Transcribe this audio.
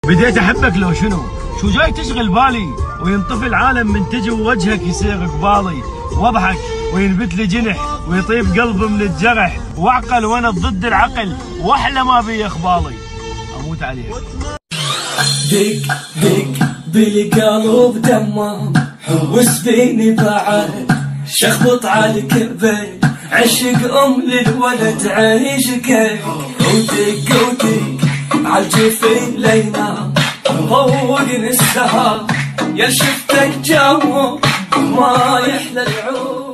بديت احبك لو شنو، شو جاي تشغل بالي وينطفي العالم من تجي ووجهك يصيغ قبالي، واضحك وينبت لي جنح ويطيب قلبي من الجرح، واعقل وانا ضد العقل واحلى ما بي اخبالي، اموت عليك. دق دق بالقلب دمام حوس فيني بعد شخبط على الكبين عشق للولد عيشك ودق ودق عالجفين لينام ضوقني السهر يا شفتك جمو ما يحلى العود.